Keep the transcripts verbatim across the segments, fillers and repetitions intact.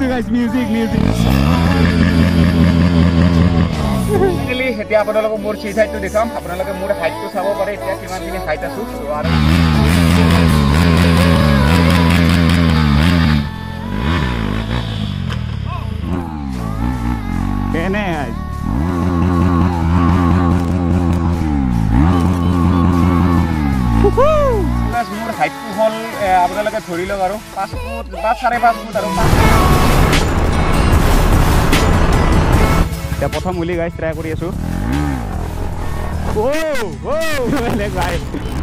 শুনিছো গাইছ music music finally এতিয়া আপোনালোকক মোৰ চি সাইডটো দেখাম আপোনালোকে মোৰ হাইটটো চাব পাৰে এতিয়া কিমানখিনি হাইট আছো আৰু কেনে মোৰ হাইটটো হ'ল আপোনালোকে ধৰি লওক আৰু পাঁচ ফুট বা চাৰে পাঁচ ফুট আৰু এতিয়া প্ৰথম উলি গাইছ ট্ৰাই কৰি আছো ভাই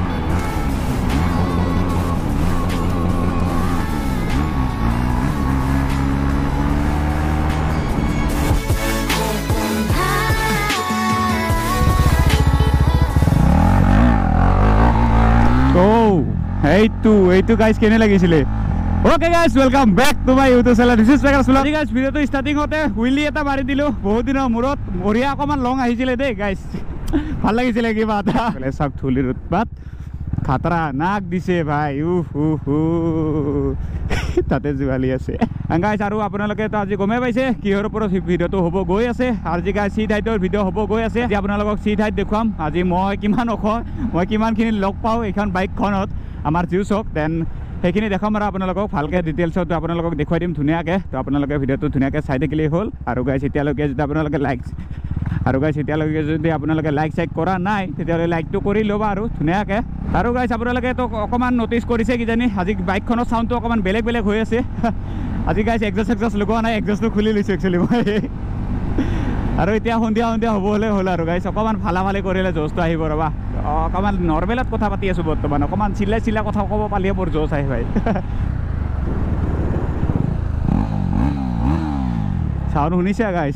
এইটো এইটো গাইজ কেনে লাগিছিলে okay guys welcome back to my YouTube channel this is বেকাৰ সুলা গাইজ ভিডিওটো ষ্টাৰ্টিংতে হুইলি এটা মাৰি দিলো বহুত দিনৰ মূৰত বঢ়িয়া অকমান লং আহিছিলে দেই গাইজ ভাল লাগিছিলে কিবা এটা চব থুলিৰ উৎপাত খাতৰা নাক দিছে ভাই উহ উহ তাতে জোৱালি আছে গাইজ আৰু আপোনালোকেতো আজি গমেই পাইছে কিহৰ ওপৰত ভিডিঅ'টো হ'ব গৈ আছে আজি গাইজ চি হাইটৰ ভিডিঅ' হ'ব গৈ আছে আজি আপোনালোকক চি হাইট দেখুৱাম আজি মই কিমান ওখ মই কিমানখিনি লগ পাওঁ এইখন বাইকখনত আমাৰ জিউচক দেন সেইখিনি দেখাম আৰু আপোনালোকক ভালকৈ ডিটেইলছত আপোনালোকক দেখুৱাই দিম ধুনীয়াকৈ তো আপোনালোকে ভিডিঅ'টো ধুনীয়াকৈ চাই থাকিলেই হ'ল আৰু গাইজ এতিয়ালৈকে যদি আপোনালোকে লাইক আৰু গাইজ এতিয়ালৈকে যদি আপোনালোকে লাইক চাইক কৰা নাই তেতিয়াহ'লে লাইকটো কৰি ল'বা আৰু ধুনীয়াকৈ আৰু গাইজ আপোনালোকেতো অকণমান ন'টিচ কৰিছে কিজানি আজি বাইকখনৰ চাউণ্ডটো অকণমান বেলেগ বেলেগ হৈ আছে আজি গাইজ এক্সজষ্ট এক্সজষ্ট লগোৱা নাই এক্সজষ্টটো খুলি লৈছোঁ একচুৱেলি মই আৰু এতিয়া সন্ধিয়া সন্ধিয়া হ'ব হ'লে হ'ল আৰু গাইজ অকণমান ভালা ভালে কৰিলে জ'চটো আহিব ৰ'বা অকণমান নৰ্মেলত কথা পাতি আছোঁ বৰ্তমান অকণমান চিলাই চিলাই কথা ক'ব পালিয়ে মোৰ জ'চ আহি ভাই চাউণ্ড শুনিছে গাইজ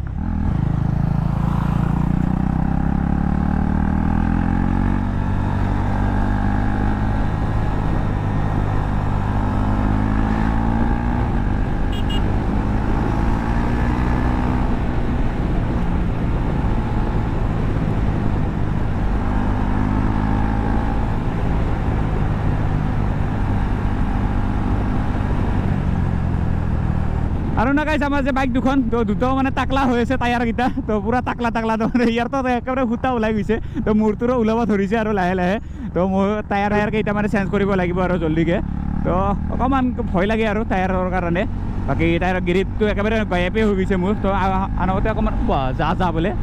আৰু না গাইছ আমাৰ যে বাইক দুখন তো দুটাও মানে টাকলা হৈ আছে টায়াৰকেইটা তো পুৰা টাকলা টাকলা তো মানে ইয়াৰ তো একেবাৰে সূতা ওলাই গৈছে তো মূৰটোৰো ওলাব ধৰিছে আৰু লাহে লাহে তো মোৰ টায়াৰ টায়াৰ কেইটা মানে চেঞ্জ কৰিব লাগিব আৰু জল্দিকৈ তো অকণমান ভয় লাগে আৰু টায়াৰৰ কাৰণে বাকী টায়াৰৰ গিৰিটো একেবাৰে গায়েপে হৈ গৈছে মোৰ তো আনহাতে অকণমান যা যা বোলে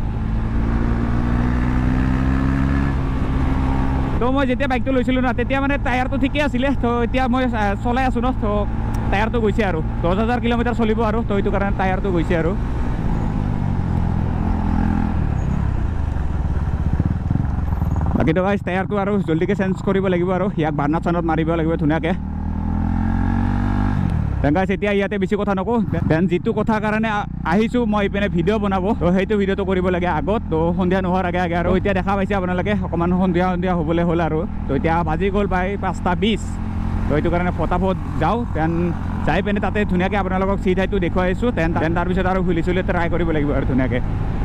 তো মই যেতিয়া বাইকটো লৈছিলোঁ ন তেতিয়া মানে টায়াৰটো ঠিকে আছিলে তো এতিয়া মই চলাই আছোঁ ন তো টায়াৰটো গৈছে আৰু দহ হাজাৰ কিলোমিটাৰ চলিব আৰু তো সেইটো কাৰণে টায়াৰটো গৈছে আৰু বাকীটো গাইছ টায়াৰটো আৰু জল্দিকৈ চেঞ্জ কৰিব লাগিব আৰু ইয়াক বাৰ্ণাৰ চাৰ্ণত মাৰিব লাগিব ধুনীয়াকৈ দেন গাইছ এতিয়া ইয়াতে বেছি কথা নকওঁ দেন যিটো কথাৰ কাৰণে আহিছোঁ মই ইপিনে ভিডিঅ' বনাব তো সেইটো ভিডিঅ'টো কৰিব লাগে আগত তো সন্ধিয়া নোহোৱাৰ আগে আগে আৰু এতিয়া দেখা পাইছে আপোনালোকে অকণমান সন্ধিয়া সন্ধিয়া হ'বলৈ হ'ল আৰু তো এতিয়া বাজি গ'ল প্ৰায় পাঁচটা বিছ তো সেইটো কাৰণে ফটাফট যাওঁ দেন যাই পিনে তাতে ধুনীয়াকৈ আপোনালোকক চি ঠাইটো দেখুৱাই আছোঁ দেন দেন তাৰপিছত আৰু খুলি চুলি ট্ৰাই কৰিব লাগিব আৰু ধুনীয়াকৈ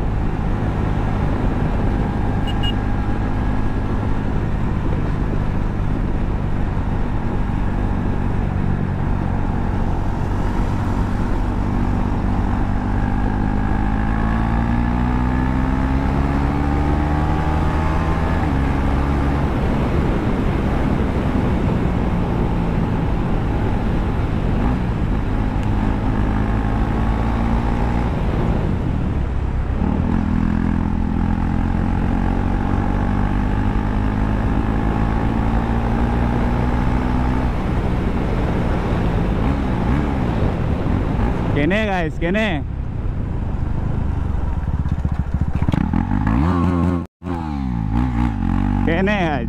কেনে গাইছ কেনে কেনে গাইছ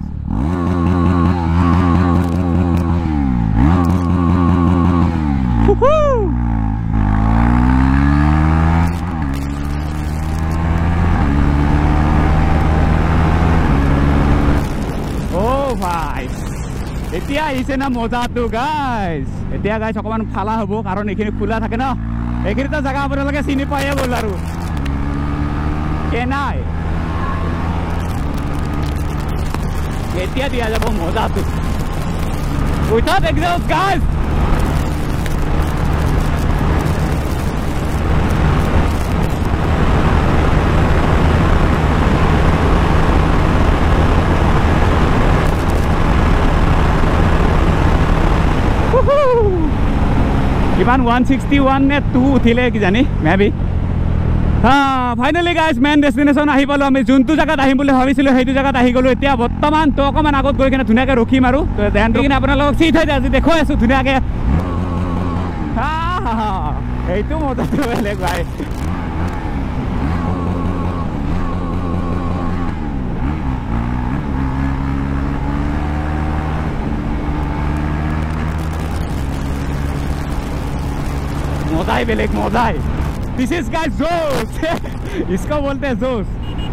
ভাই এতিয়া আহিছে না মজাটো গাইজ এতিয়া গাইজ অকণমান ফালা হ'ব কাৰণ এইখিনি খোলা থাকে ন এইখিনিতো জেগা আপোনালোকে চিনি পায়ে গ'ল আৰু কেনাই এতিয়া দিয়া যাব মজাটো উইথাউট এক্সজষ্ট গাইজ কিমান ওৱান ছিক্সটি ওৱান নে টু উঠিলে কিজানি মে বি হা ফাইনেলি গাইজ মেইন ডেষ্টিনেশ্যন আহি পালোঁ আমি যোনটো জেগাত আহিম বুলি ভাবিছিলোঁ সেইটো জেগাত আহি গ'লোঁ এতিয়া বৰ্তমান তো অকণমান আগত গৈ কিনে ধুনীয়াকৈ ৰখিম আৰু তো দেন কিনে আপোনালোকক চিট হৈ আজি দেখুৱাই আছোঁ ধুনীয়াকৈ এইটো মজাটো বেলেগ ভাই मजा ही बेलेग मजा है दिस इज गाइस जोश इसको बोलते हैं जोश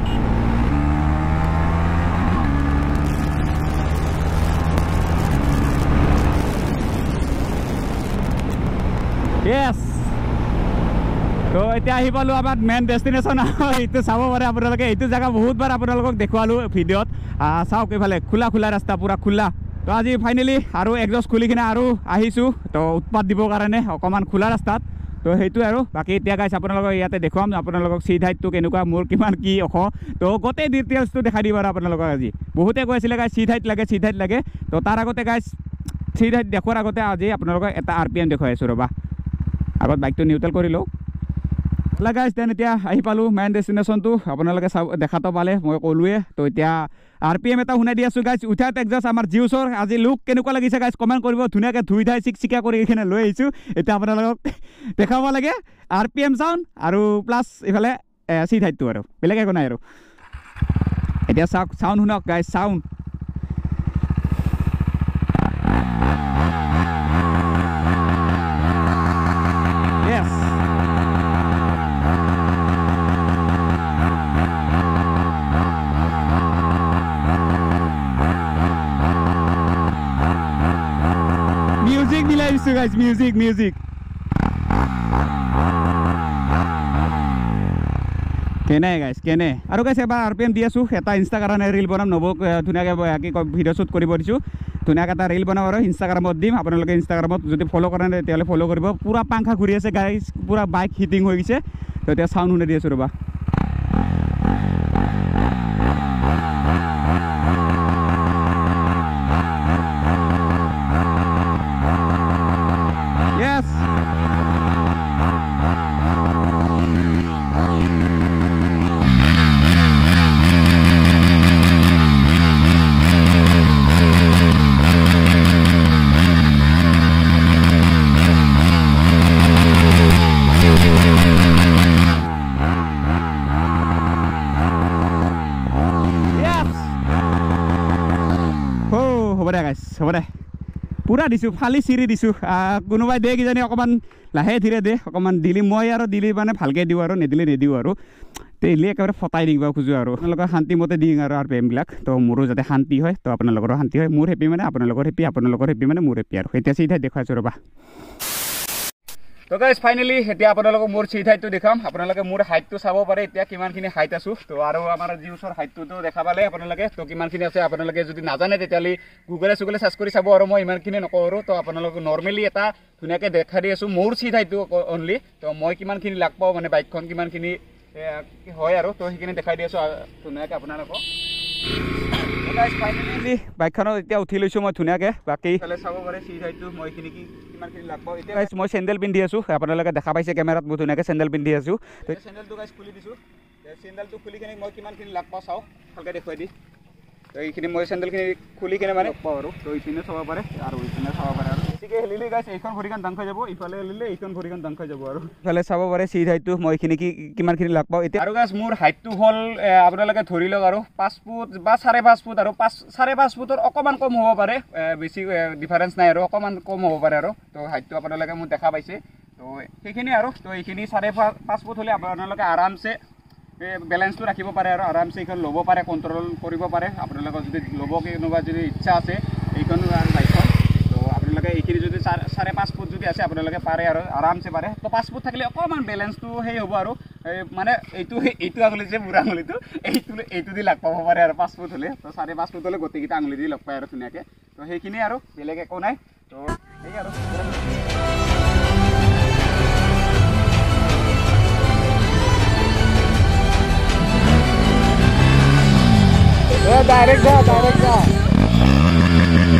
यस तो এতিয়া আহি পালোঁ আমাৰ মেইন ডেষ্টিনেশ্যন এইটো চাব পাৰে আপোনালোকে এইটো জেগা বহুতবাৰ আপোনালোকক দেখুৱালোঁ ভিডিঅ'ত চাওক এইফালে খোলা খোলা ৰাস্তা পুৰা খোলা তো আজি ফাইনেলি আৰু একজষ্ট খুলি কিনে আৰু আহিছোঁ তো উৎপাত দিবৰ কাৰণে অকণমান খোলা ৰাস্তাত তো সেইটো আৰু বাকী এতিয়া গাইছ আপোনালোকক ইয়াতে দেখুৱাম আপোনালোকক চিট হাইটটো কেনেকুৱা মোৰ কিমান কি অখ তো গোটেই ডিটেইলছটো দেখাই দিব আৰু আপোনালোকক আজি বহুতে কৈ আছিলে গাইছ চিট হাইট লাগে চিট হাইট লাগে তো তাৰ আগতে গাইছ চিট হাইট দেখুৱাৰ আগতে আজি আপোনালোকক এটা আৰ পি এম দেখুৱাই আছোঁ ৰ'বা আগত বাইকটো নিউট্ৰেল কৰি লওঁ গাইছ দেন এতিয়া আহি পালোঁ মেইন ডেষ্টিনেশ্যনটো আপোনালোকে চাব দেখাটো পালে মই ক'লোৱে তো এতিয়া আৰ পি এম এটা শুনাই দি আছোঁ গাইছ উঠাত একজাষ্ট আমাৰ জিউছৰ আজি লুক কেনেকুৱা লাগিছে গাইছ কমেণ্ট কৰিব ধুনীয়াকৈ ধুই ধাই চিক চিকা কৰি এইখিনি লৈ আহিছোঁ এতিয়া আপোনালোকক দেখাব লাগে আৰ পি এম চাউণ্ড আৰু প্লাছ এইফালে চিট হাইটটো আৰু বেলেগ একো নাই আৰু এতিয়া চাওক চাউণ্ড শুনক guys sound Music nilai isu guys, music, music. Kene guys, kene. Aru guys ebar R P M di asu, eta Instagram reel bonam nobo dhuniyaকে কি ভিডিও শুট কৰিব দিছো। ধুনীয়াকৈ এটা ৰীল বনাব আৰু ইনষ্টাগ্ৰামত দিম আপোনালোকে ইনষ্টাগ্ৰামত যদি ফ'ল' কৰা নাই তেতিয়াহ'লে ফ'ল' কৰিব পুৰা পাংখা ঘূৰি আছে গাইজ পুৰা বাইক হিটিং হৈ গৈছে তো এতিয়া চাউণ্ড শুনি দি আছোঁ ৰ'বা হ'ব দে পুৰা দিছোঁ ফালি চিৰি দিছোঁ কোনোবাই দে কিজানি অকণমান লাহে ধীৰে দে অকণমান দিলি মই আৰু দিলি মানে ভালকৈ দিওঁ আৰু নিদিলে নিদিওঁ আৰু দিলি একেবাৰে ফটাই দিব খোজোঁ আৰু আপোনালোকৰ শান্তিমতে দিম আৰু আৰ পি এমবিলাক তো মোৰো যাতে শান্তি হয় তো আপোনালোকৰো শান্তি হয় মোৰ হেপি মানে আপোনালোকৰ হেপি আপোনালোকৰ হেপি মানে মোৰ হেপি আৰু এতিয়া চিধাই দেখুৱাইছোঁ ৰ'বা তো গাইজ ফাইনেলি এতিয়া আপোনালোকক মোৰ চিট হাইটটো দেখাম আপোনালোকে মোৰ হাইটটো চাব পাৰে এতিয়া কিমানখিনি হাইট আছোঁ তো আৰু আমাৰ জিউছৰ হাইটটোতো দেখা পালে আপোনালোকে তো কিমানখিনি আছে আপোনালোকে যদি নাজানে তেতিয়াহ'লে গুগলে চুগলে চাৰ্চ কৰি চাব আৰু মই ইমানখিনি নকওঁ আৰু তো আপোনালোকক নৰ্মেলি এটা ধুনীয়াকৈ দেখাই দি আছোঁ মোৰ চিট হাইটটো অনলি তো মই কিমানখিনি লাগ পাওঁ মানে বাইকখন কিমানখিনি হয় আৰু তো সেইখিনি দেখাই দি আছোঁ ধুনীয়াকৈ আপোনালোকক ফাইনেলি বাইকখনত এতিয়া উঠি লৈছোঁ মই ধুনীয়াকৈ বাকী চাব পাৰে চিট হাইটটো মই এইখিনি কি কিমানখিনি লাগ পাওঁ এতিয়া মই চেণ্ডেল পিন্ধি আছোঁ আপোনালোকে দেখা পাইছে কেমেৰাত মই ধুনীয়াকৈ চেণ্ডেল পিন্ধি আছোঁ চেণ্ডেলটো গাইজ খুলি দিছোঁ চেণ্ডেলটো খুলি কিনে মই কিমানখিনি লাগ পাওঁ চাওঁ ভালকৈ দেখুৱাই দি তো এইখিনি মই চেণ্ডেলখিনি খুলি কিনে মানে পাওঁ আৰু তো এইপিনে চাব পাৰে আৰু এইপিনে চাব পাৰে আৰু বেছিকৈ হেলিলে গাইজ এইখন ভৰিখন দাং খাই যাব ইফালে হেলিলে এইখন ভৰিখন দাং খাই যাব আৰু ইফালে চাব পাৰে চিট হাইটটো মই এইখিনি কি কিমানখিনি লাগ পাওঁ এতিয়া আৰু গাইজ মোৰ হাইটটো হ'ল আপোনালোকে ধৰি লওক আৰু পাঁচ ফুট বা চাৰে পাঁচ ফুট আৰু পাঁচ চাৰে পাঁচ ফুটৰ অকণমান কম হ'ব পাৰে বেছি ডিফাৰেঞ্চ নাই আৰু অকণমান কম হ'ব পাৰে আৰু তো হাইটটো আপোনালোকে মোক দেখা পাইছে তো সেইখিনি আৰু তো এইখিনি চাৰে পাঁচ ফুট হ'লে আপোনালোকে আৰামছে বেলেঞ্চটো ৰাখিব পাৰে আৰু আৰামছে এইখন ল'ব পাৰে কণ্ট্ৰল কৰিব পাৰে আপোনালোকৰ যদি ল'ব কোনোবা যদি ইচ্ছা আছে এইখন বাইকখন তো আপোনালোকে এইখিনি যদি চাৰে পাঁচ ফুট যদি আছে আপোনালোকে পাৰে আৰু আৰামছে পাৰে তো পাঁচ ফুট থাকিলে অকণমান বেলেঞ্চটো সেই হ'ব আৰু মানে এইটো এইটো আঙুলি যে বুঢ়া আঙুলিটো এইটো এইটো দি লগ পাব পাৰে আৰু পাঁচ ফুট হ'লে তো চাৰে পাঁচ ফুট হ'লে গোটেইকেইটা আঙুলি দি লগ পায় আৰু ধুনীয়াকৈ তো সেইখিনি আৰু বেলেগ একো নাই তো সেই আৰু ডাইৰেক্ট যা ডাইৰেক্ট যা